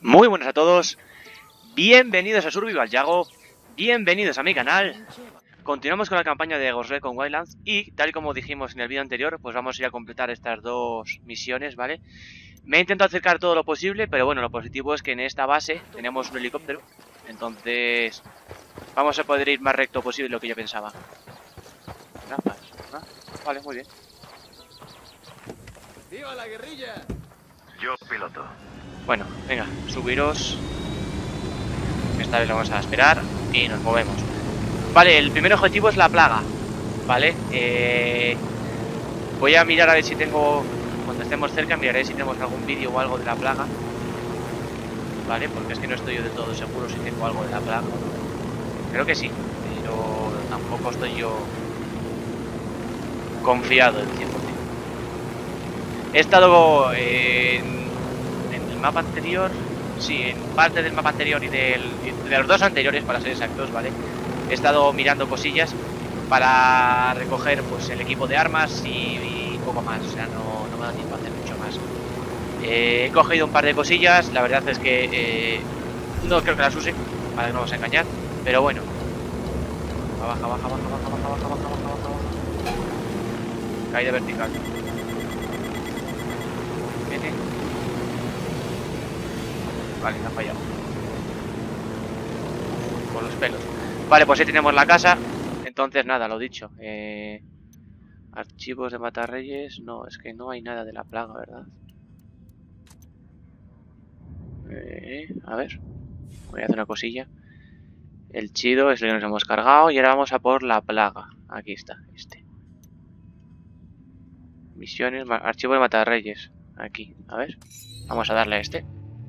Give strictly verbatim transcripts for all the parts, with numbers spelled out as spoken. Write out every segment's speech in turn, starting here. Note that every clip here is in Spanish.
Muy buenas a todos, bienvenidos a Survival Yago, bienvenidos a mi canal. Continuamos con la campaña de Ghost Recon Wildlands y tal y como dijimos en el vídeo anterior, pues vamos a ir a completar estas dos misiones, ¿vale? Me he intentado acercar todo lo posible, pero bueno, lo positivo es que en esta base tenemos un helicóptero, entonces vamos a poder ir más recto posible de lo que yo pensaba. Gafas, ¿no? Vale, muy bien. ¡Viva la guerrilla! Yo piloto. Bueno, venga, subiros. Esta vez lo vamos a esperar y nos movemos. Vale, el primer objetivo es la plaga. Vale, eh, voy a mirar a ver si tengo, cuando estemos cerca, miraré si tenemos algún vídeo o algo de la plaga. Vale, porque es que no estoy yo de todo seguro si tengo algo de la plaga. Creo que sí, pero tampoco estoy yo confiado del cien por cien. He estado eh, en, en el mapa anterior, sí, en parte del mapa anterior y del, de los dos anteriores, para ser exactos, ¿vale? He estado mirando cosillas para recoger pues el equipo de armas y, y poco más, o sea, no, no me da tiempo a hacer mucho más. Eh, he cogido un par de cosillas, la verdad es que eh, no creo que las use, para que no vamos a engañar, pero bueno. Baja, baja, baja, baja, baja, baja, baja, baja, baja, baja. Caída vertical. Viene. Vale, me ha fallado. Con los pelos. Vale, pues ahí tenemos la casa. Entonces nada, lo dicho. Eh, archivos de Matarreyes. No, es que no hay nada de la plaga, ¿verdad? Eh, a ver. Voy a hacer una cosilla. El chido es el que nos hemos cargado. Y ahora vamos a por la plaga. Aquí está, este. Misiones, archivo de Matarreyes. Aquí, a ver. Vamos a darle a este.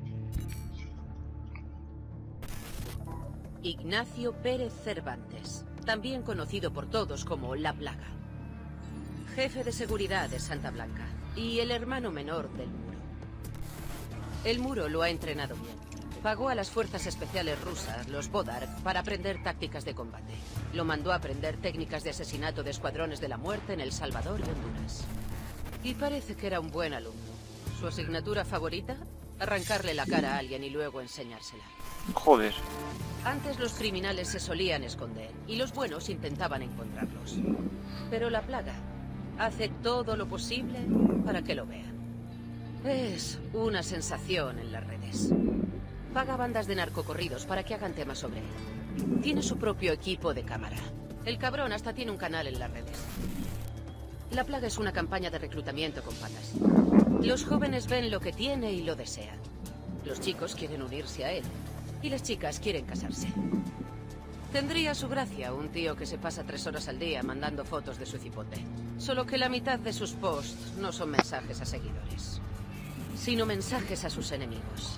Ignacio Pérez Cervantes, también conocido por todos como La Plaga. Jefe de seguridad de Santa Blanca y el hermano menor del Muro. El Muro lo ha entrenado bien. Pagó a las fuerzas especiales rusas, los Bodark, para aprender tácticas de combate. Lo mandó a aprender técnicas de asesinato de escuadrones de la muerte en El Salvador y Honduras. Y parece que era un buen alumno. ¿Su asignatura favorita? Arrancarle la cara a alguien y luego enseñársela. Joder. Antes los criminales se solían esconder y los buenos intentaban encontrarlos. Pero la plaga hace todo lo posible para que lo vean. Es una sensación en las redes. Paga bandas de narcocorridos para que hagan temas sobre él. Tiene su propio equipo de cámara. El cabrón hasta tiene un canal en las redes. La plaga es una campaña de reclutamiento con patas. Los jóvenes ven lo que tiene y lo desean. Los chicos quieren unirse a él. Y las chicas quieren casarse. Tendría su gracia un tío que se pasa tres horas al día mandando fotos de su cipote. Solo que la mitad de sus posts no son mensajes a seguidores, sino mensajes a sus enemigos.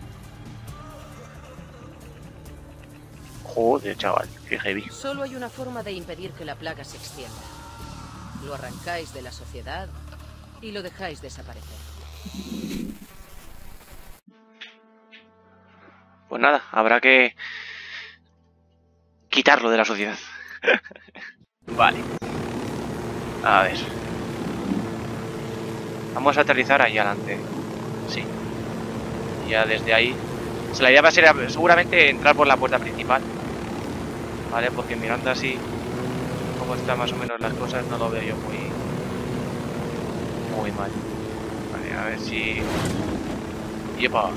Joder, chaval, qué heavy. Solo hay una forma de impedir que la plaga se extienda. Lo arrancáis de la sociedad y lo dejáis desaparecer. Pues nada, habrá que quitarlo de la sociedad. Vale. A ver. Vamos a aterrizar ahí adelante. Sí. Ya desde ahí. O sea, la idea va a ser seguramente entrar por la puerta principal. Vale, porque mirando así cómo están más o menos las cosas, no lo veo yo muy muy mal. Vale, a ver si... ¡Yepa!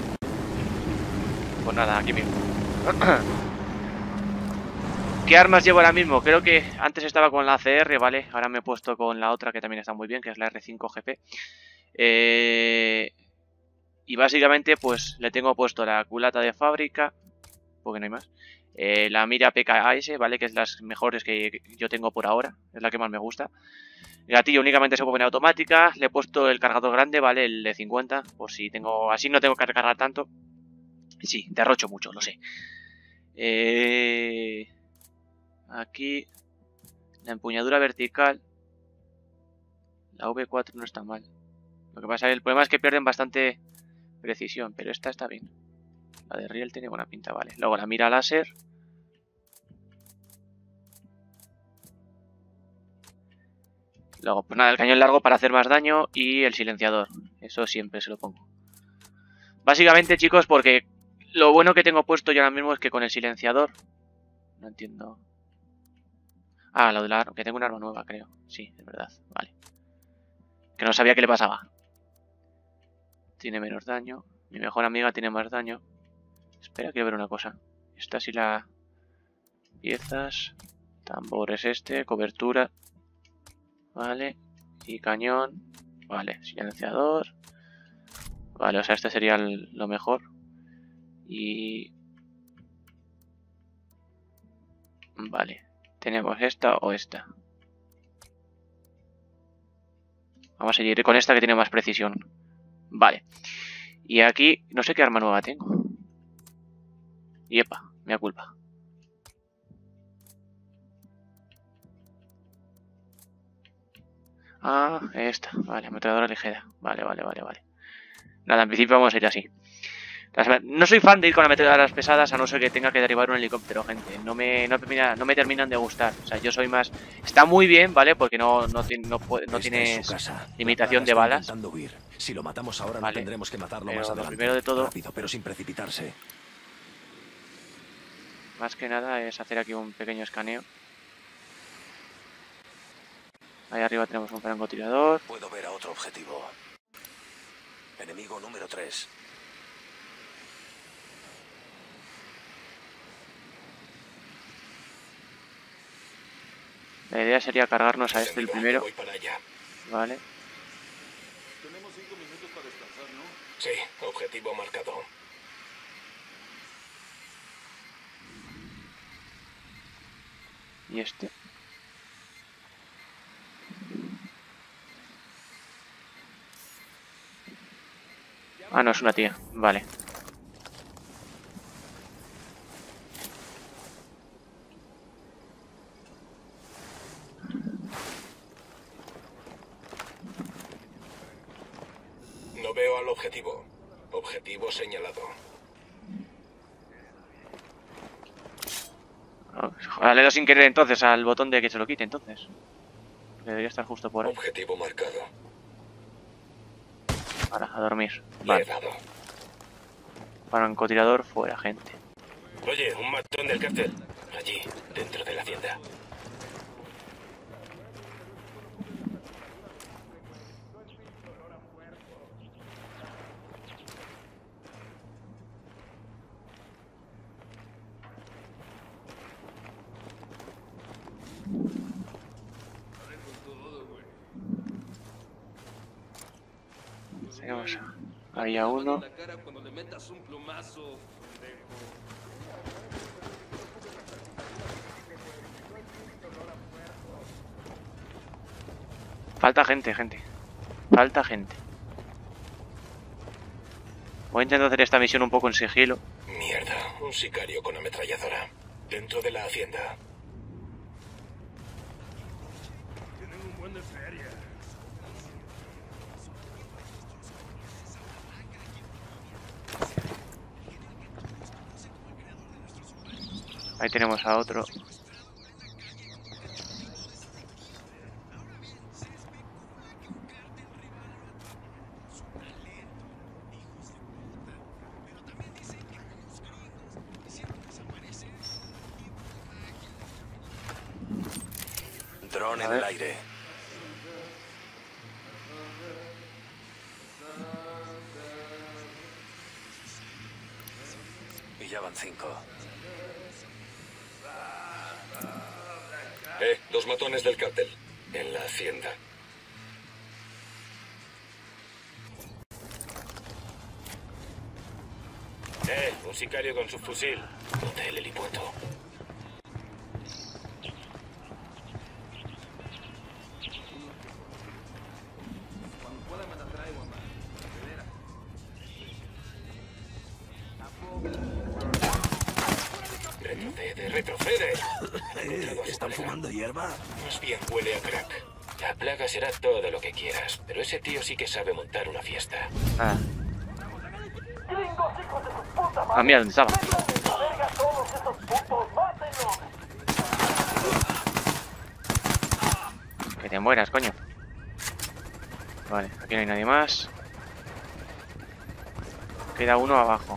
Pues nada, aquí mismo. ¿Qué armas llevo ahora mismo? Creo que antes estaba con la C R, ¿vale? Ahora me he puesto con la otra que también está muy bien, que es la R cinco G P. Eh... Y básicamente pues le tengo puesto la culata de fábrica, porque no hay más. Eh, la mira P K S, ¿vale? Que es las mejores que yo tengo por ahora. Es la que más me gusta. El gatillo únicamente se puede poner automática. Le he puesto el cargador grande, ¿vale? El de cincuenta. Por si tengo... Así no tengo que recargar tanto. Sí, derrocho mucho, lo sé. Eh... Aquí... La empuñadura vertical. La V cuatro no está mal. Lo que pasa es que el problema es que pierden bastante precisión. Pero esta está bien. La de Riel tiene buena pinta, vale. Luego la mira láser. Luego, pues nada, el cañón largo para hacer más daño. Y el silenciador. Eso siempre se lo pongo. Básicamente, chicos, porque lo bueno que tengo puesto yo ahora mismo es que con el silenciador... No entiendo... Ah, lo de la... que tengo un arma nueva, creo. Sí, es verdad. Vale. Que no sabía qué le pasaba. Tiene menos daño. Mi mejor amiga tiene más daño. Espera, quiero ver una cosa. Esta sí la... Piezas. Tambor es este. Cobertura. Vale. Y cañón. Vale. Silenciador. Vale, o sea, este sería el, lo mejor. Y... Vale. Tenemos esta o esta. Vamos a seguir con esta que tiene más precisión. Vale. Y aquí, no sé qué arma nueva tengo. Y epa, me da culpa. Ah, esta. Vale, ametralladora ligera. Vale, vale, vale, vale. Nada, en principio vamos a ir así. No soy fan de ir con ametralladoras pesadas a no ser que tenga que derribar un helicóptero, gente. No me, no, termina, no me terminan de gustar. O sea, yo soy más... Está muy bien, ¿vale? Porque no, no, no, no tienes limitación de balas. Si lo matamos ahora, vale. No tendremos que matarlo pero más lo adelante. primero de todo... Rápido, pero sin precipitarse. Más que nada es hacer aquí un pequeño escaneo. Ahí arriba tenemos un francotirador. Puedo ver a otro objetivo. Enemigo número tres. La idea sería cargarnos a este el primero. Voy para allá. Vale. Tenemos cinco minutos para descansar, ¿no? Sí, objetivo marcado. Y este. Ah, no, es una tía. Vale. No veo al objetivo. Objetivo señalado. Le he dado sin querer entonces al botón de que se lo quite entonces. Debería estar justo por ahí. Objetivo marcado. Ahora, a dormir. Le he Vale. dado. Francotirador fuera, gente. Oye, un matón del cártel. Allí, dentro de la hacienda. Seguimos. Había uno. Falta gente, gente. Falta gente. Voy a intentar hacer esta misión un poco en sigilo. Mierda, un sicario con ametralladora. Dentro de la hacienda. Tienen un buen de feria. Ahí tenemos a otro. Dron en el aire. Y ya van cinco. Eh, dos matones del cártel. En la hacienda. Eh, un sicario con su fusil. Ponte el helipuerto. Retrocede, retrocede. ¿Están fumando hierba? Más bien huele a crack. La plaga será todo lo que quieras, pero ese tío sí que sabe montar una fiesta. Ah. Ah, mira, ¿dónde estaba? Que te mueras, coño. Vale, aquí no hay nadie más. Ok. Queda uno abajo.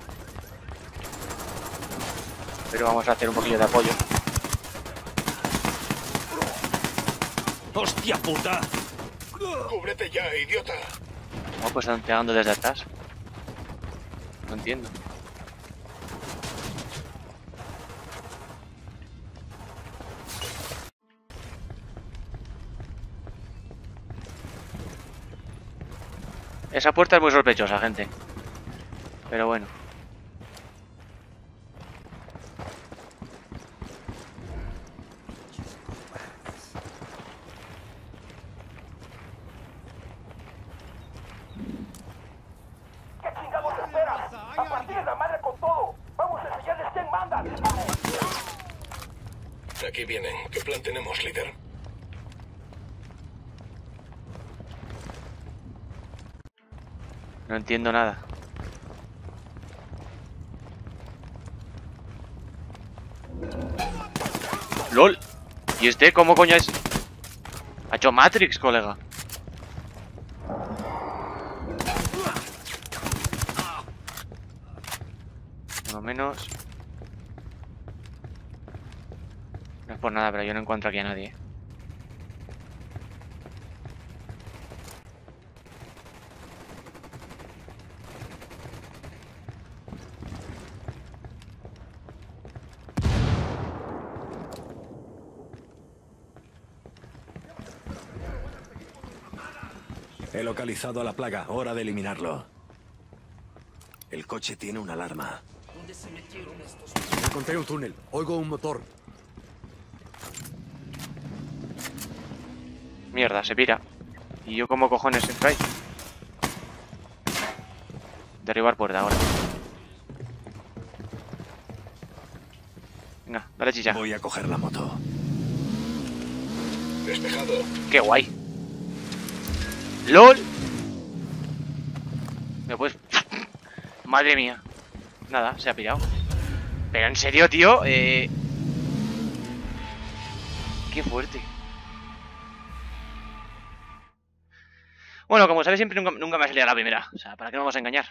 Pero vamos a hacer un poquillo de apoyo. ¡Hostia puta! ¡Cúbrete ya, idiota! ¿Cómo pues están pegando desde atrás? No entiendo. Esa puerta es muy sospechosa, gente. Pero bueno. ¿Qué chingados espera? ¡A partir de la madre con todo! ¡Vamos a enseñarles quién manda! Aquí vienen. ¿Qué plan tenemos, líder? No entiendo nada. ¡Lol! ¿Y este cómo coño es? Ha hecho Matrix, colega. Por lo menos... No es por nada, pero yo no encuentro aquí a nadie. He localizado a la plaga. Hora de eliminarlo. El coche tiene una alarma. Encontré un túnel. Oigo un motor. Mierda, se pira. ¿Y yo cómo cojones entro ahí? Derribar puerta ahora. Venga, dale chicha. Voy a coger la moto. Despejado. ¡Qué guay! ¡Lol! Me puedes... Madre mía. Nada, se ha pirado. Pero en serio, tío, eh... Qué fuerte. Bueno, como sabéis, siempre nunca, nunca me ha salido la primera. O sea, ¿para qué nos vamos a engañar?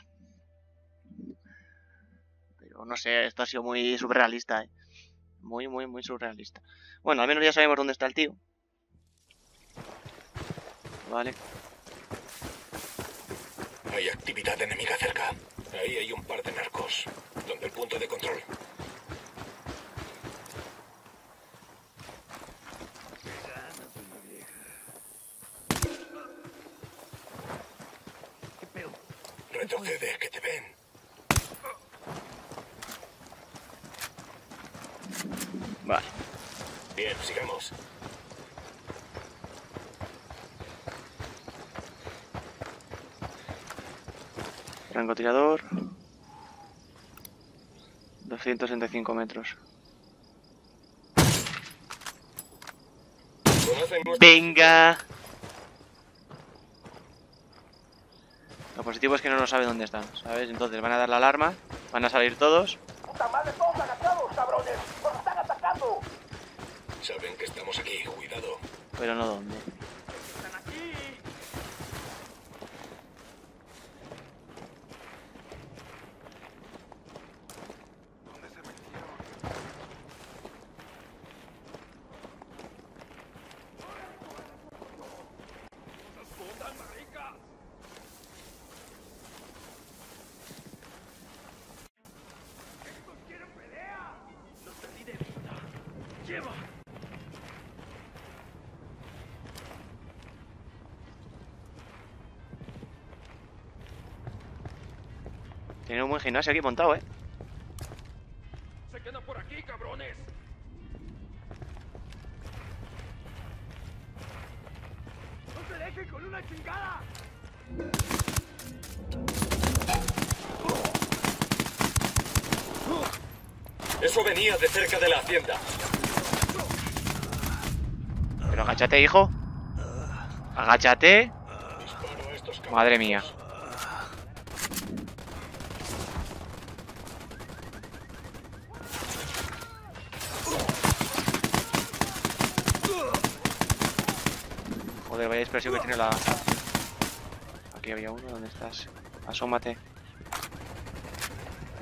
Pero no sé, esto ha sido muy surrealista, eh. Muy, muy, muy surrealista. Bueno, al menos ya sabemos dónde está el tío. Vale. Hay actividad enemiga cerca. Ahí hay un par de narcos. Donde el punto de control. Retrocede, que te ven. Vale. Bien, sigamos. Francotirador. doscientos sesenta y cinco metros. ¿Conocen nuestro- ¡Venga! Lo positivo es que no lo sabe dónde están, ¿sabes? Entonces van a dar la alarma, van a salir todos. ¡Puta madre, todos agachados, cabrones! ¡Nos están atacando! Saben que estamos aquí, cuidado. Pero no dónde. ¡Están aquí! ¿Dónde se metieron? ¡Nos botan, marica! ¡Estos quieren pelea! ¡Los perdí de vista! ¡Lleva! Tiene un buen gimnasio aquí montado, ¿eh? ¡Se quedan por aquí, cabrones! ¡No se dejen con una chingada! Eso venía de cerca de la hacienda. Pero agáchate, hijo. Agáchate. Disparo a estos cabrones. Madre mía. Joder, vaya expresión que tiene la... Aquí había uno, ¿dónde estás? Asómate.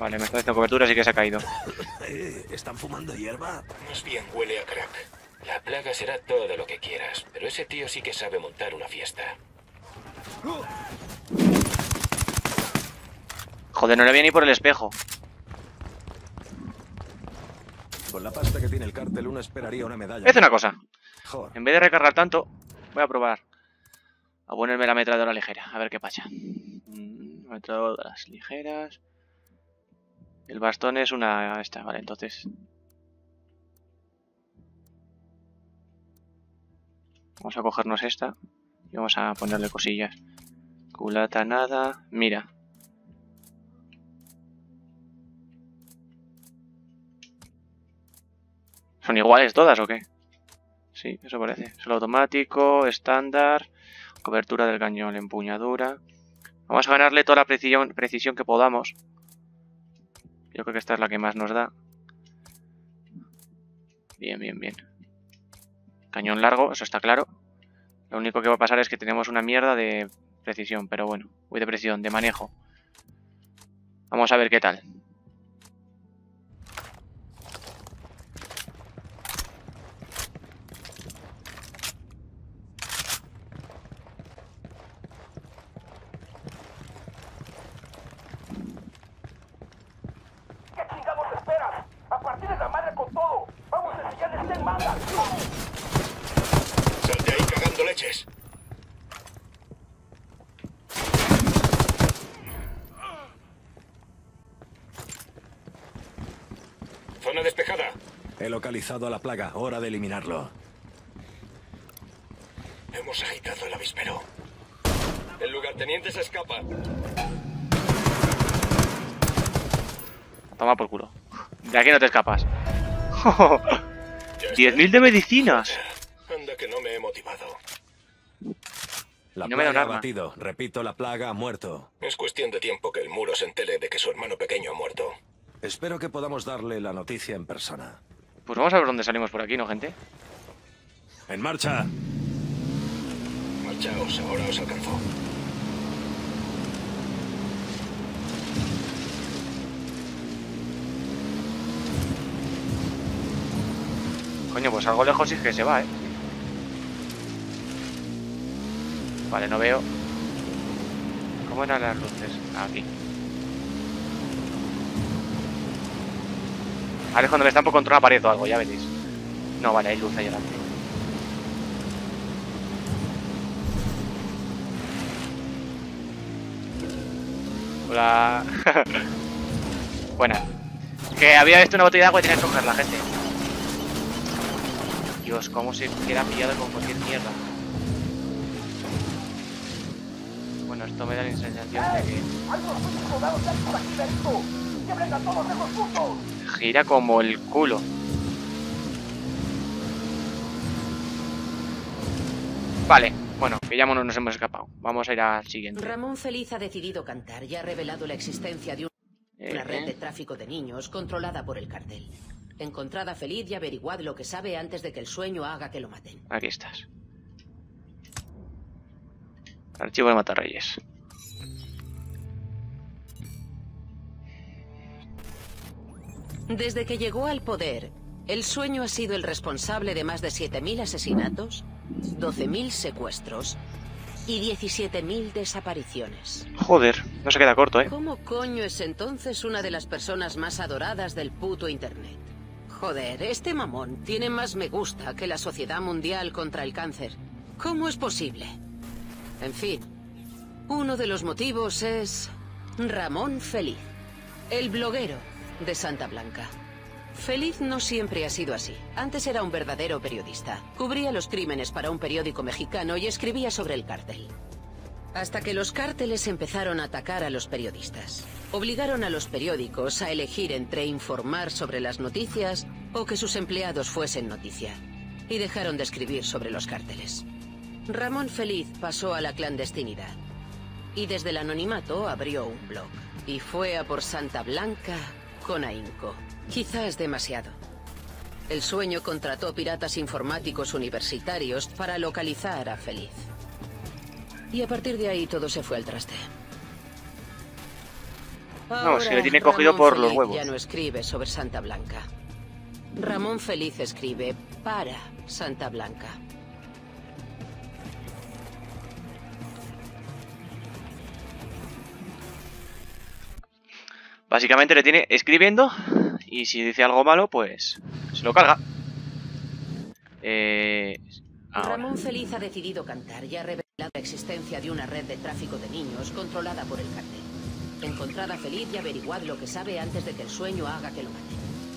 Vale, me está haciendo cobertura, así que se ha caído. Eh, ¿Están fumando hierba? Más bien huele a crack. La plaga será todo lo que quieras, pero ese tío sí que sabe montar una fiesta. Joder, no le voy ni por el espejo. Con la pasta que tiene el cártel uno esperaría una medalla. Voy a hacer una cosa. Joder. En vez de recargar tanto, voy a probar a ponerme la ametralladora ligera. A ver qué pasa. Mm, Ametralladoras ligeras. El bastón es una... esta, vale, entonces... Vamos a cogernos esta. Y vamos a ponerle cosillas. Culata nada. Mira. ¿Son iguales todas o qué? Sí, eso parece. Solo automático, estándar, cobertura del cañón, empuñadura. Vamos a ganarle toda la precisión, precisión que podamos. Yo creo que esta es la que más nos da. Bien, bien, bien. Cañón largo, eso está claro. Lo único que va a pasar es que tenemos una mierda de precisión, pero bueno. Uy, de precisión, de manejo. Vamos a ver qué tal. ¿Qué chingados esperas? ¡A partir de la madre con todo! ¡Vamos a enseñarles quién manda! ¡Sal de ahí cagando leches! Zona despejada. He localizado a la plaga. Hora de eliminarlo. Hemos agitado el avispero. El lugarteniente se escapa. Toma por culo. De aquí no te escapas. Ya está. diez mil de medicinas. Anda que no me he motivado. La Y no me da un plaga ha arma. batido. Repito, la plaga ha muerto. Es cuestión de tiempo que el muro se entere de que su hermano pequeño ha muerto. Espero que podamos darle la noticia en persona. Pues vamos a ver dónde salimos por aquí, ¿no, gente? ¡En marcha! Marchaos, ahora os alcanzó. Coño, pues algo lejos sí que se va, ¿eh? Vale, no veo. ¿Cómo eran las luces? Aquí. Ahora es cuando me están por contra una pared o algo, ya veréis. No, vale, hay luz ahí delante. Hola. Buena. Que había visto una botella de agua y tenía que cogerla, gente. Dios, cómo se queda pillado con cualquier mierda. Bueno, esto me da la sensación de que... ¡Hay unos putos soldados ya por aquí, Benito! ¡Quiebren a todos esos putos! gira como el culo. Vale, bueno, que ya nos hemos escapado. Vamos a ir al siguiente. Ramón Feliz ha decidido cantar y ha revelado la existencia de un- Eh, una red eh. de tráfico de niños controlada por el cartel. Encontrad a Feliz y averiguad lo que sabe antes de que el sueño haga que lo maten. Aquí estás. Archivo de Matarreyes. Desde que llegó al poder, el sueño ha sido el responsable de más de siete mil asesinatos, doce mil secuestros y diecisiete mil desapariciones. Joder, no se queda corto, ¿eh? ¿Cómo coño es entonces una de las personas más adoradas del puto internet? Joder, este mamón tiene más me gusta que la Sociedad Mundial contra el Cáncer. ¿Cómo es posible? En fin, uno de los motivos es Ramón Feliz, el bloguero de Santa Blanca. Feliz no siempre ha sido así. Antes era un verdadero periodista. Cubría los crímenes para un periódico mexicano y escribía sobre el cártel. Hasta que los cárteles empezaron a atacar a los periodistas. Obligaron a los periódicos a elegir entre informar sobre las noticias o que sus empleados fuesen noticia. Y dejaron de escribir sobre los cárteles. Ramón Feliz pasó a la clandestinidad. Y desde el anonimato abrió un blog. Y fue a por Santa Blanca con ahínco. Quizás demasiado. El sueño contrató piratas informáticos universitarios para localizar a Feliz. Y a partir de ahí todo se fue al traste. Vamos, que le Ahora, tiene cogido Ramón por los Feliz huevos. ya no escribe sobre Santa Blanca. Ramón Feliz escribe para Santa Blanca. Básicamente le tiene escribiendo y si dice algo malo, pues se lo carga. Eh, ahora. Ramón Feliz ha decidido cantar y ha revelado la existencia de una red de tráfico de niños controlada por el cartel. Encontrad a Feliz y averiguad lo que sabe antes de que el sueño haga que lo mate.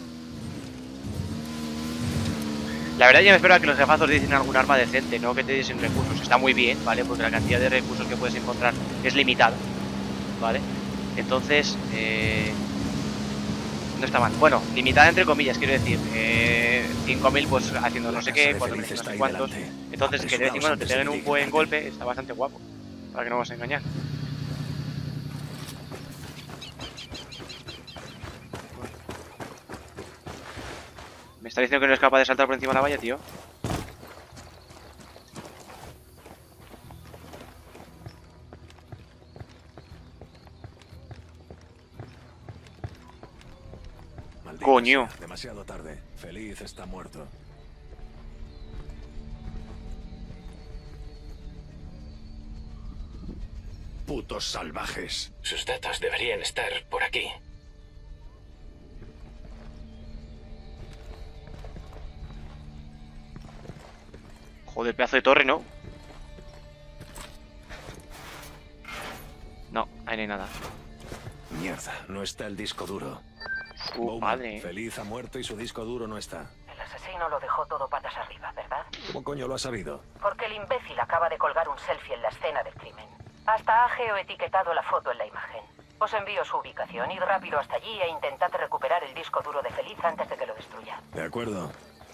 La verdad yo me espero a que los jefazos dicen algún arma decente, no que te dicen recursos. Está muy bien, ¿vale? Porque la cantidad de recursos que puedes encontrar es limitada, ¿vale? Entonces, eh, no está mal. Bueno, limitada entre comillas, quiero decir. Eh, cinco mil pues haciendo no sé qué, cuatro mil no sé cuántos. Entonces, que de vez en cuando te peguen un buen golpe está bastante guapo. Para que no vas a engañar. ¿Me está diciendo que no es capaz de saltar por encima de la valla, tío? Maldita Coño. sea, demasiado tarde. Feliz está muerto. Putos salvajes. Sus datos deberían estar por aquí. Joder, pedazo de torre, ¿no? No, ahí no hay nada. Mierda, no está el disco duro. Uh, Bowman, madre. Feliz ha muerto y su disco duro no está. El asesino lo dejó todo patas arriba, ¿verdad? ¿Cómo coño lo ha sabido? Porque el imbécil acaba de colgar un selfie en la escena del crimen. Hasta ha geoetiquetado la foto en la imagen. Os envío su ubicación, id rápido hasta allí e intentad recuperar el disco duro de Feliz antes de que lo destruya. De acuerdo.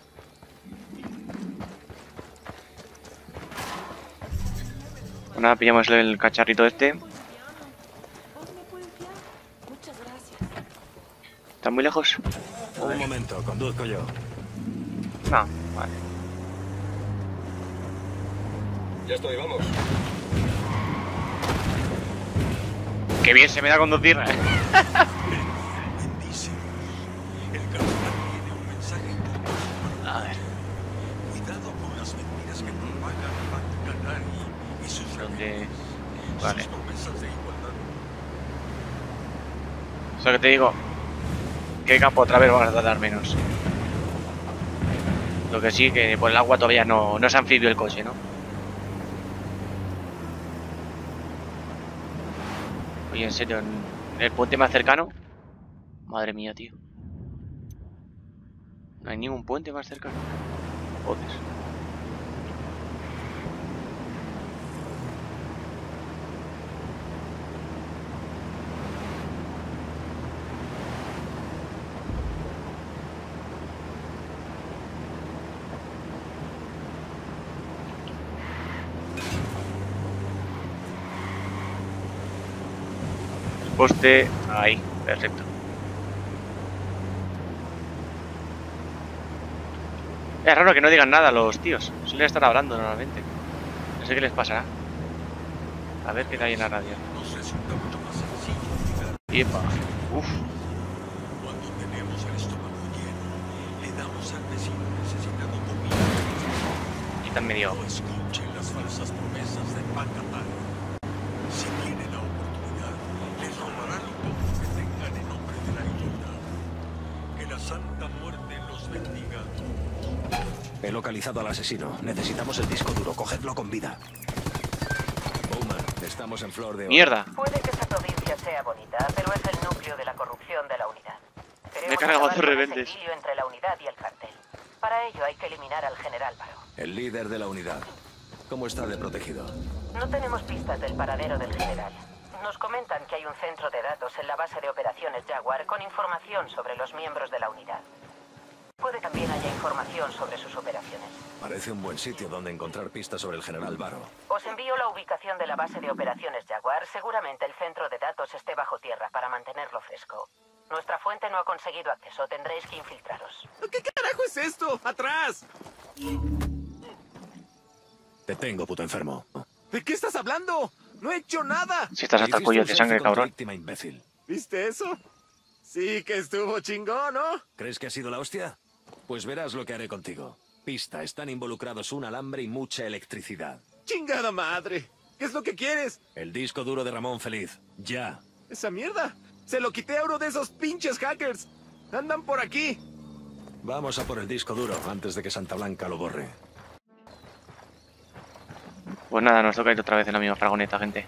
Nada, pillamos el cacharrito este. ¿Está muy lejos? Un momento, conduzco yo. No, vale. Ya estoy, vamos. Qué bien se me da conducir. Bendice. El capitán tiene un mensaje. A ver, Cuidado con las mentiras que propagan Matt Canary y sus ¿dónde? sus Vale. promesas de igualdad. O sea que te digo que el campo otra vez vamos a tardar menos. Lo que sí, que por el agua todavía no, no es anfibio el coche, ¿no? Oye, en serio, en el puente más cercano. Madre mía, tío. No hay ningún puente más cercano. Joder. Poste ahí, perfecto. Es raro que no digan nada los tíos. Suelen estar hablando normalmente. No sé qué les pasará. A ver qué hay en la radio. Nos resulta mucho más sencillo llegar Epa. Uf. cuando tenemos el estómago lleno. Le damos al vecino necesitado comida. Quitan medio. No escuchen las falsas promesas de Pacatán. Si tiene la oportunidad, les robarán todo lo que tengan en nombre de la igualdad. Que la Santa Muerte los bendiga. He localizado al asesino. Necesitamos el disco duro. Cogedlo con vida. Bowman, estamos en Flor de Oro. Mierda. Puede que esa provincia sea bonita, pero es el núcleo de la corrupción de la unidad. Me he cargado acabar dos con rebeldes. ese idilio entre la unidad y el cartel. Para ello hay que eliminar al general Baró. El líder de la unidad. ¿Cómo está de protegido? No tenemos pistas del paradero del general. Nos comentan que hay un centro de datos en la base de operaciones Jaguar con información sobre los miembros de la unidad. Puede que también haya información sobre sus operaciones. Parece un buen sitio donde encontrar pistas sobre el general Baró. Os envío la ubicación de la base de operaciones Jaguar. Seguramente el centro de datos esté bajo tierra para mantenerlo fresco. Nuestra fuente no ha conseguido acceso. Tendréis que infiltraros. ¿Qué carajo es esto? ¡Atrás! Te tengo, puto enfermo. ¿De qué estás hablando? ¡No he hecho nada! Si estás hasta el Hiciste cuello un de sangre, selfie con tu cabrón. víctima, imbécil. ¿Viste eso? Sí que estuvo chingón, ¿no? ¿Crees que ha sido la hostia? Pues verás lo que haré contigo. Pista, están involucrados un alambre y mucha electricidad. ¡Chingada madre! ¿Qué es lo que quieres? El disco duro de Ramón Feliz. Ya. ¡Esa mierda! Se lo quité a uno de esos pinches hackers. Andan por aquí. Vamos a por el disco duro antes de que Santa Blanca lo borre. Pues nada, nos toca ir otra vez en la misma fragoneta, gente.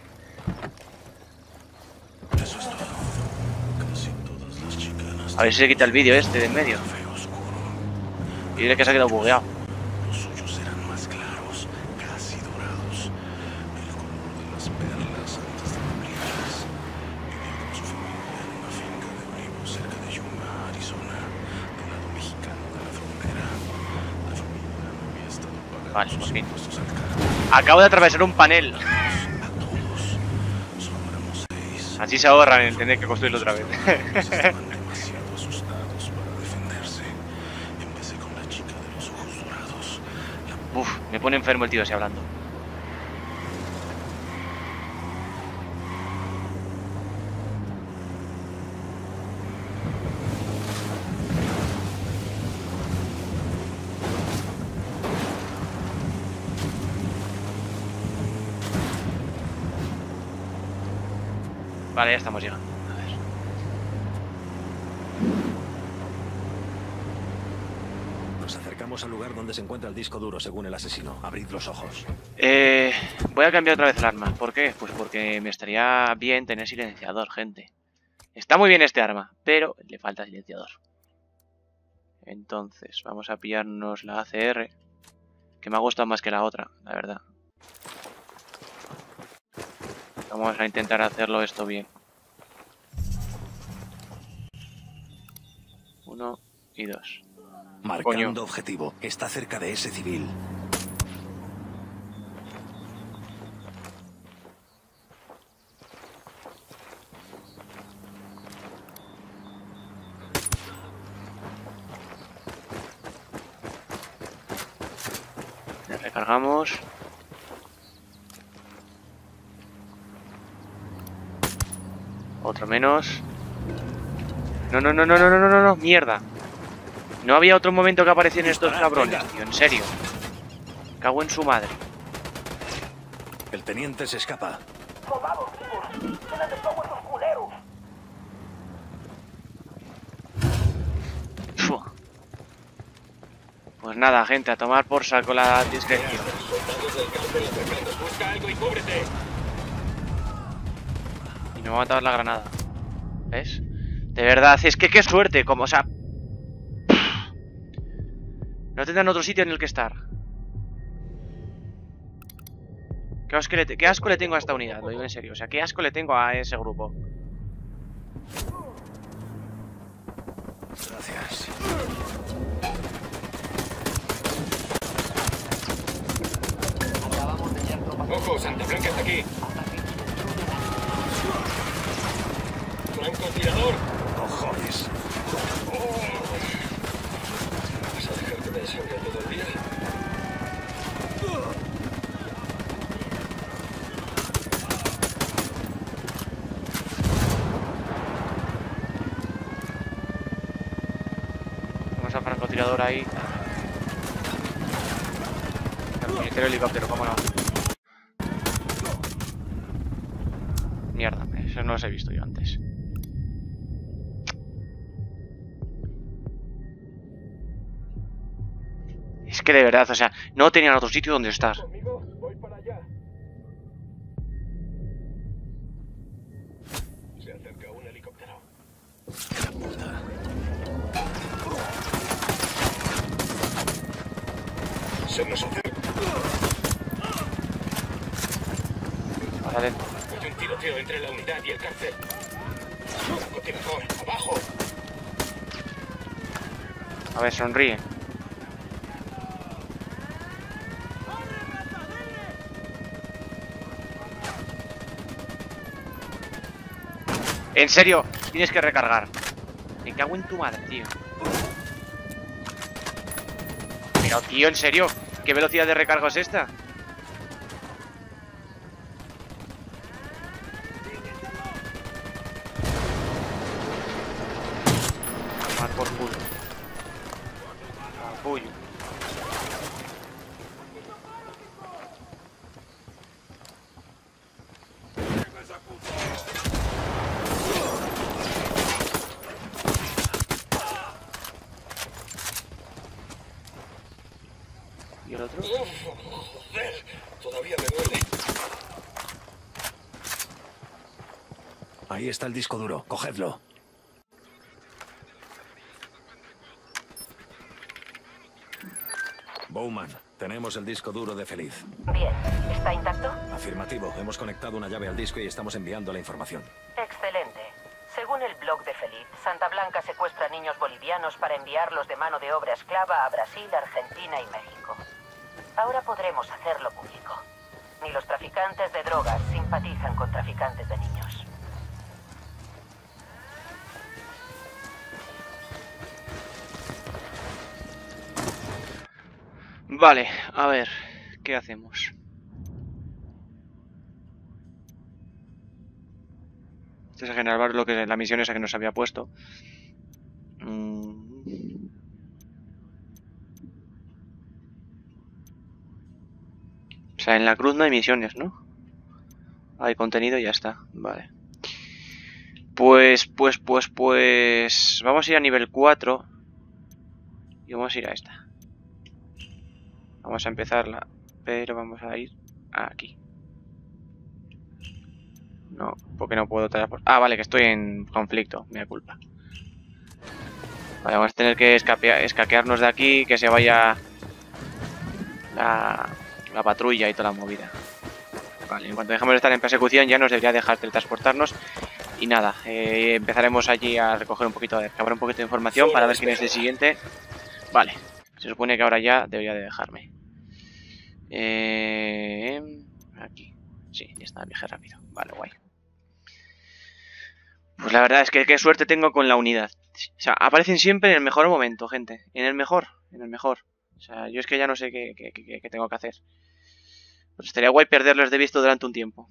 Eso es todo. Casi todas las chicanas. A ver si se quita el vídeo este de en medio. Café oscuro. Y diré que se ha quedado bugueado. Los suyos eran más claros, casi dorados. El color de las perlas antes de cubrirlas. Vivía con su familia en una finca de olivos cerca de Yuma, Arizona, del lado mexicano de la frontera. La familia no había estado pagando Vale, sus por fin. impuestos al cargo. Acabo de atravesar un panel. A todos. Solo éramos seis. Así se ahorran en tener que construirlo otra vez. Estaban demasiado asustados para defenderse. Empecé con la chica de los ojos dorados. La Uf, me pone enfermo el tío ese hablando. Vale, ya estamos llegando. A ver. Nos acercamos al lugar donde se encuentra el disco duro, según el asesino. Abrid los ojos. Eh, voy a cambiar otra vez el arma. ¿Por qué? Pues porque me estaría bien tener silenciador, gente. Está muy bien este arma, pero le falta silenciador. Entonces, vamos a pillarnos la A C R, que me ha gustado más que la otra, la verdad. Vamos a intentar hacerlo esto bien. Uno y dos. Marcando Coño. objetivo. Está cerca de ese civil. Le recargamos. Otro menos. No, no, no, no, no, no, no, no, no, mierda. No había otro momento que aparecieran estos Disparad, cabrones, venga. tío, en serio. Cago en su madre. El teniente se escapa. Soldados, vivos. ¡Tienen de todo esos culeros! Fua. Pues nada, gente, a tomar por saco la discreción. Soldados del campo en los cercanos. Busca algo y cúbrete. Y me va a matar la granada. ¿Ves? De verdad, es que qué suerte, como, o sea... No tendrán otro sitio en el que estar. Qué asco, le qué asco le tengo a esta unidad, lo digo en serio. O sea, qué asco le tengo a ese grupo. Gracias. Ojo, Santa Blanca está aquí. Francotirador. Cojones. ¿Vas a dejarte de sangre todo el día? Vamos a francotirador ahí. El puñetero helicóptero, cómo no. Mierda, eso no los he visto yo antes. Es que de verdad, o sea, no tenían otro sitio donde estar. Conmigo, voy para allá. Se acerca un helicóptero. La puta. Se nos acerca. Ahora dentro. Hay un tiroteo entre la unidad y el cárcel. Francotirador, abajo. A ver, sonríe. En serio, tienes que recargar. Me cago en tu madre, tío. Pero, tío, en serio, ¿qué velocidad de recarga es esta? tomar por culo. Capullo. ¿Y el otro? Joder, todavía me duele. Ahí está el disco duro, cogedlo. Bowman, tenemos el disco duro de Feliz. Bien, ¿está intacto? Afirmativo, hemos conectado una llave al disco y estamos enviando la información. Excelente. Según el blog de Feliz, Santa Blanca secuestra niños bolivianos para enviarlos de mano de obra esclava a Brasil, Argentina y México. Ahora podremos hacerlo público. Ni los traficantes de drogas simpatizan con traficantes de niños. Vale, a ver, ¿qué hacemos? Este es a generar lo que la misión esa que nos había puesto. Mm. O sea, en la cruz no hay misiones, ¿no? Hay contenido y ya está, vale. Pues, pues, pues, pues... Vamos a ir a nivel cuatro. Y vamos a ir a esta. Vamos a empezarla, pero vamos a ir aquí. No, porque no puedo transportar. Ah, vale, que estoy en conflicto, me da culpa. Vale, vamos a tener que escaquearnos de aquí, que se vaya la, la patrulla y toda la movida. Vale, en cuanto dejemos de estar en persecución ya nos debería dejar teletransportarnos. Y nada, eh, empezaremos allí a recoger un poquito, a recabar un poquito de información para ver quién es el siguiente. Vale, se supone que ahora ya debería de dejarme. Eh, aquí. Sí, ya está, viaje rápido. Vale, guay. Pues la verdad es que qué suerte tengo con la unidad. O sea, aparecen siempre en el mejor momento, gente. En el mejor, en el mejor. O sea, yo es que ya no sé qué, qué, qué, qué tengo que hacer. Pues estaría guay perderlos de visto durante un tiempo.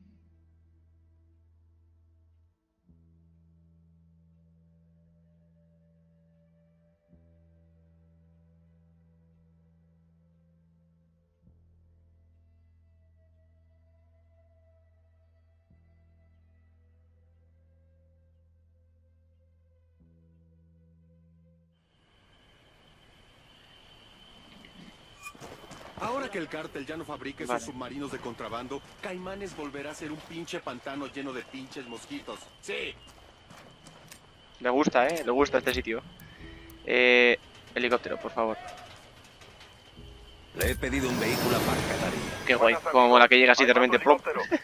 Ahora que el cártel ya no fabrica esos Vale. submarinos de contrabando, Caimanes volverá a ser un pinche pantano lleno de pinches mosquitos. Sí. Le gusta, eh. Le gusta este sitio. Eh, helicóptero, por favor. Le he pedido un vehículo para Qatari. Qué guay. Como la que llega así de repente. ¡Plop!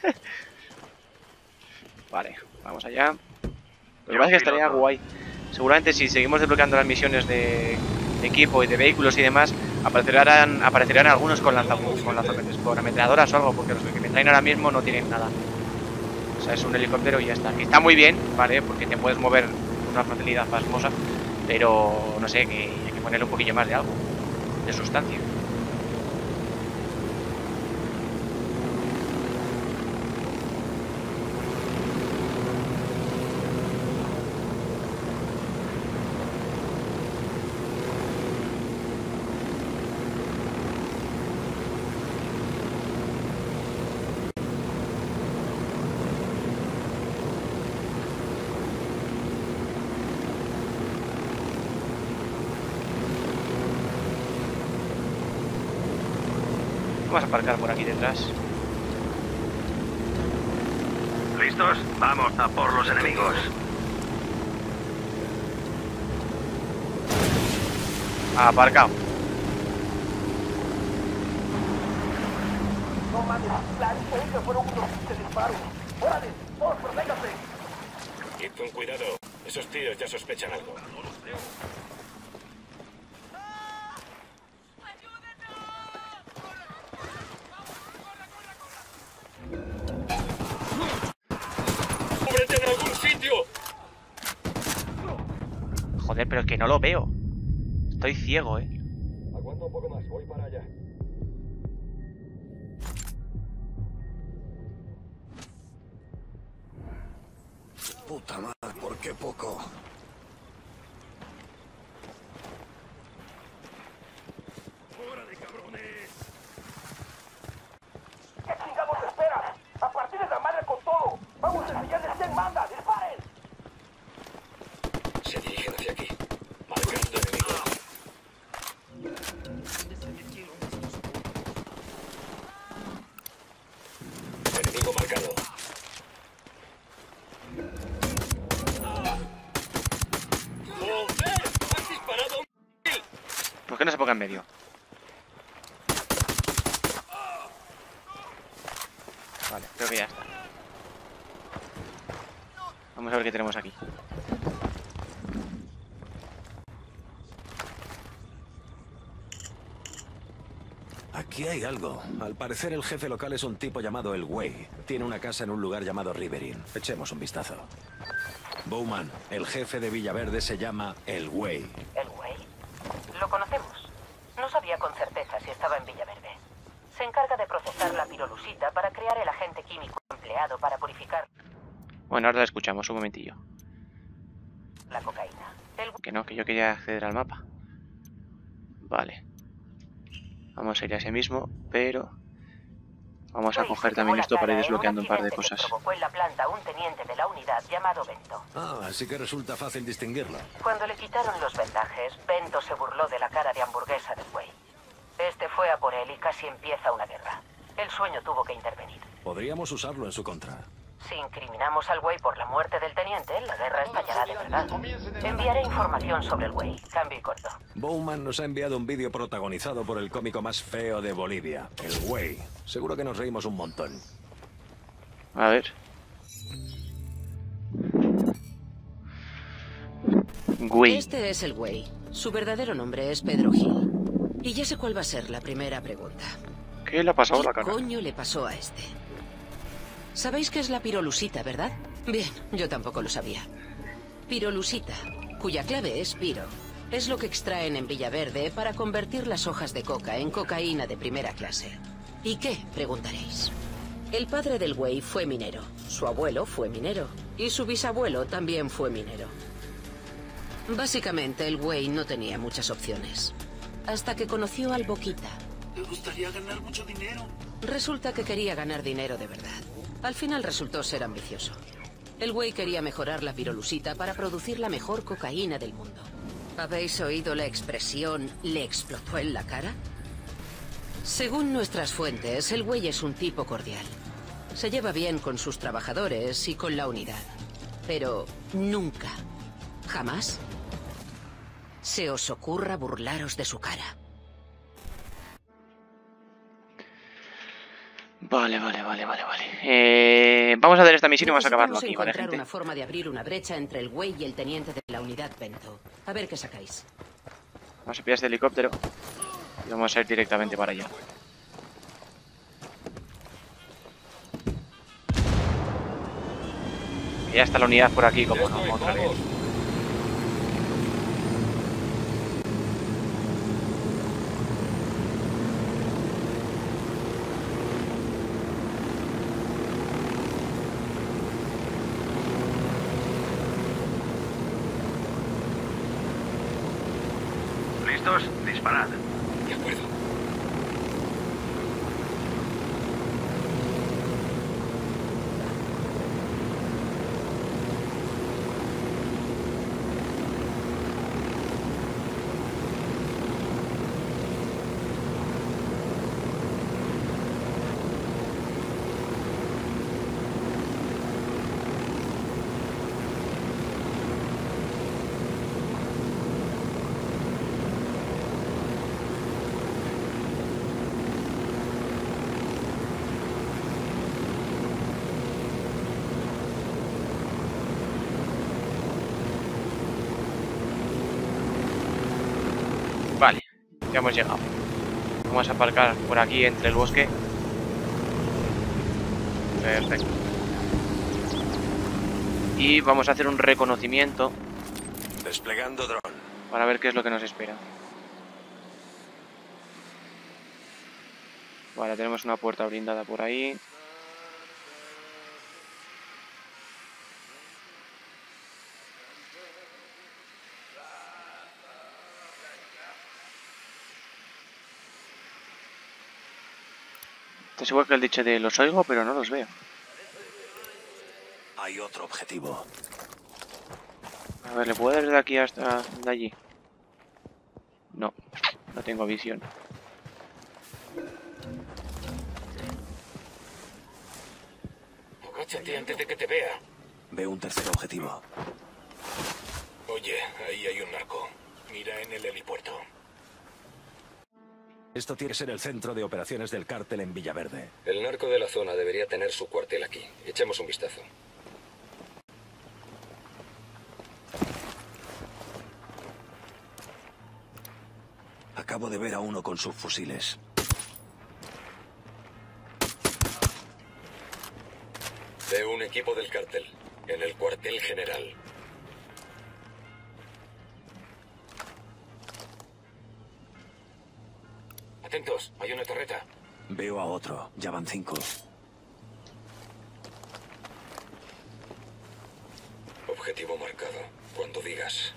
Vale, vamos allá. Lo que pasa es que estaría guay. Seguramente si seguimos desbloqueando las misiones de equipo y de vehículos y demás, aparecerán, aparecerán algunos con lanzabuques, con lanzabuques, con ametralladoras o algo, porque los que me traen ahora mismo no tienen nada. O sea, es un helicóptero y ya está. Que está muy bien, ¿vale? Porque te puedes mover con una facilidad pasmosa, pero no sé, que hay que ponerle un poquillo más de algo, de sustancia. Vamos a aparcar por aquí detrás. ¿Listos? Vamos a por los enemigos. Aparcado. No mames, clarito que fueron unos pinches disparos. ¡Órale! ¡Todos protéjanse! Id con cuidado. Esos tíos ya sospechan algo. ¡Cúbrete en algún sitio! Joder, pero es que no lo veo. Estoy ciego, eh. Aguanta un poco más, voy para allá. Puta madre, ¿por qué poco? ¿Por qué no se ponga en medio? Vale, creo que ya está. Vamos a ver qué tenemos aquí. Aquí hay algo. Al parecer el jefe local es un tipo llamado El Way. Tiene una casa en un lugar llamado Riverin. Echemos un vistazo. Bowman, el jefe de Villaverde se llama El Way. ¿El Way? Lo conocemos. No sabía con certeza si estaba en Villaverde. Se encarga de procesar la pirolusita para crear el agente químico empleado para purificar Bueno, ahora la escuchamos, un momentillo. la cocaína. El... Que no, que yo quería acceder al mapa. Vale. Vamos a ir a ese mismo, pero... Vamos a coger también esto para ir desbloqueando un par de cosas. Provocó en la planta un teniente de la unidad llamado Bento. Ah, así que resulta fácil distinguirlo. Cuando le quitaron los vendajes, Bento se burló de la cara de hamburguesa del güey. Este fue a por él y casi empieza una guerra. El sueño tuvo que intervenir. Podríamos usarlo en su contra. Si incriminamos al güey por la muerte del teniente, la guerra estallará de verdad. Enviaré información sobre el güey. Cambio y corto. Bowman nos ha enviado un vídeo protagonizado por el cómico más feo de Bolivia, El Güey. Seguro que nos reímos un montón. A ver. Güey. Este es el güey. Su verdadero nombre es Pedro Gil. Y ya sé cuál va a ser la primera pregunta. ¿Qué le ha pasado a la ¿Qué cara? coño le pasó a este? ¿Sabéis qué es la pirolusita, verdad? Bien, yo tampoco lo sabía. Pirolusita, cuya clave es piro, es lo que extraen en Villaverde para convertir las hojas de coca en cocaína de primera clase. ¿Y qué? Preguntaréis. El padre del güey fue minero, su abuelo fue minero y su bisabuelo también fue minero. Básicamente el güey no tenía muchas opciones. Hasta que conoció al Boquita. ¿Te gustaría ganar mucho dinero? Resulta que quería ganar dinero de verdad. Al final resultó ser ambicioso. El güey quería mejorar la pirolusita para producir la mejor cocaína del mundo. ¿Habéis oído la expresión «le explotó en la cara»? Según nuestras fuentes, el güey es un tipo cordial. Se lleva bien con sus trabajadores y con la unidad. Pero nunca, jamás, se os ocurra burlaros de su cara. Vale, vale, vale, vale, vale. Eh, vamos a hacer esta misión y vamos a acabarlo Necesitamos aquí, ¿vale, encontrar gente? una forma de abrir una brecha entre el güey y el teniente de la unidad Bento. A ver qué sacáis. Vamos a pillar este helicóptero y vamos a ir directamente para allá. Y ya está la unidad por aquí, como no, otra vez. ¿Listos? Disparad. De acuerdo. Vale, ya hemos llegado. Vamos a aparcar por aquí entre el bosque. Perfecto. Y vamos a hacer un reconocimiento Desplegando dron. para ver qué es lo que nos espera. Vale, tenemos una puerta blindada por ahí. Es igual que el dicho de los oigo, pero no los veo. Hay otro objetivo. A ver, ¿le puedo dar de aquí hasta de allí? No, no tengo visión. Agáchate antes de que te vea. Veo un tercer objetivo. Oye, ahí hay un narco. Mira en el helipuerto. Esto tiene que ser el centro de operaciones del cártel en Villaverde. El narco de la zona debería tener su cuartel aquí. Echemos un vistazo. Acabo de ver a uno con sus fusiles. Veo un equipo del cártel en el cuartel general. Atentos, hay una torreta. Veo a otro, ya van cinco. Objetivo marcado, cuando digas.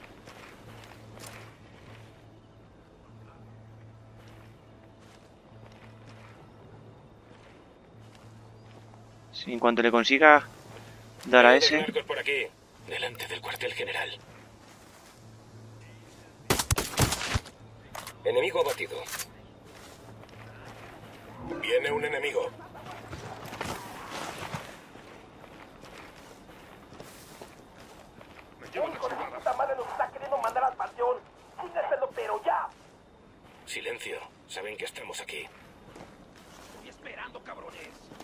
Sí, en cuanto le consiga dar a ese... Narcos por aquí, delante del cuartel general. Enemigo abatido. Viene un enemigo. Un hijo de su puta madre nos está queriendo mandar al panteón. Sígueselo, pero ya. Silencio, saben que estamos aquí. Estoy esperando, cabrones.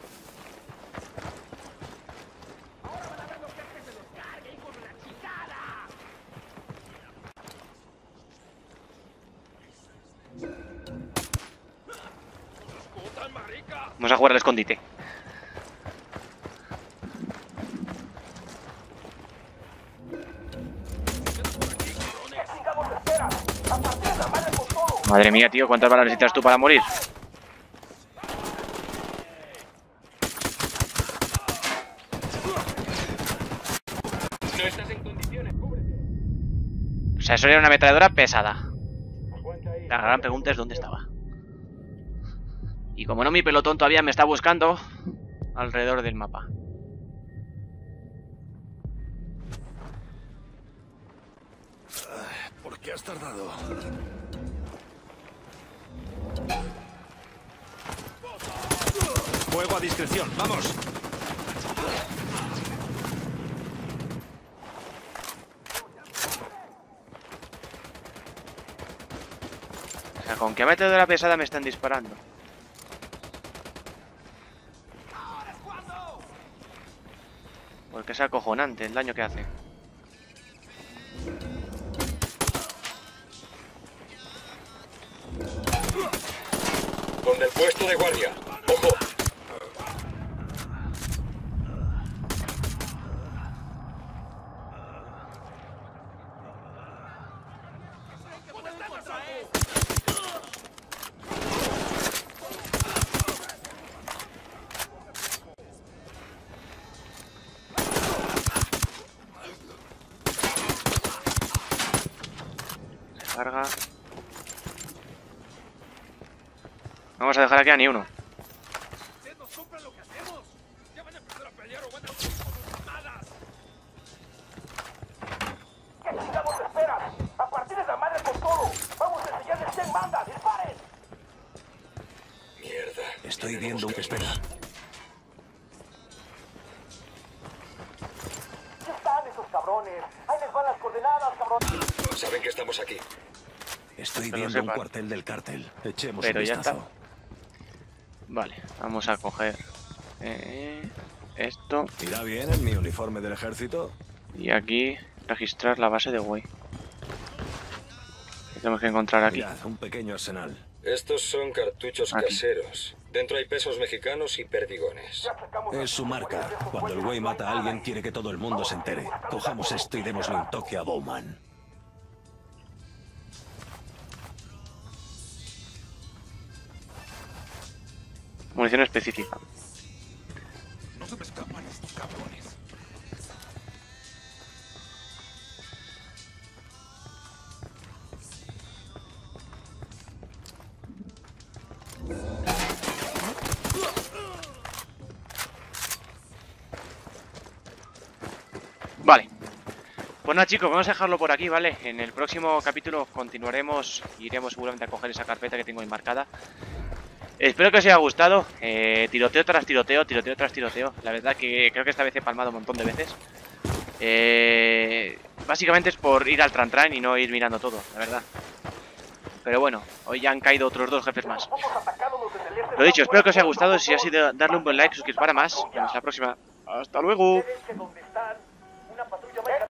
Vamos a jugar al escondite. Madre mía, tío, ¿cuántas balas necesitas tú para morir? No estás en condiciones, cúbrete. O sea, eso era una ametralladora pesada. La gran pregunta es dónde estaba. Y como no, mi pelotón todavía me está buscando alrededor del mapa. ¿Por qué has tardado? Fuego a discreción, vamos. O sea, ¿con qué ametralladora pesada me están disparando? Porque es acojonante el daño que hace. Con el puesto de guardia. ¡Ojo! Carga. Vamos a dejar aquí a ni uno. ¿Qué chingados esperas? A partir de la madre con todo. Vamos a enseñarles quién manda. ¡Disparen! Mierda. Estoy viendo un... Espera. ¿Qué están esos cabrones? Ahí les van las coordenadas, cabrones. Saben que estamos aquí. Estoy Que lo viendo un sepan. cuartel del cártel. Echemos Pero un ya vistazo. está. Vale, vamos a coger eh, esto ¿Irá bien en mi uniforme del ejército? y aquí registrar la base de Way. ¿Qué tenemos que encontrar aquí? Mirad, un pequeño arsenal. Estos son cartuchos Aquí. caseros. Dentro hay pesos mexicanos y perdigones. Ya sacamos Es su marca. Cuando el güey mata a alguien quiere que todo el mundo se entere. Cojamos esto y démosle un toque a Bowman. Munición específica. No se me escapan estos cabrones. Vale. Pues nada, chicos, vamos a dejarlo por aquí, ¿vale? En el próximo capítulo continuaremos, iremos seguramente a coger esa carpeta que tengo ahí marcada. Espero que os haya gustado. Eh, tiroteo tras tiroteo, tiroteo tras tiroteo. La verdad que creo que esta vez he palmado un montón de veces. Eh, básicamente es por ir al tran tran y no ir mirando todo, la verdad. Pero bueno, hoy ya han caído otros dos jefes más. Somos atacados desde el este. Lo dicho, espero que os haya gustado. Si ha sido, darle un buen like, suscribir para más. Nos vemos la próxima. Hasta luego. Quédense donde están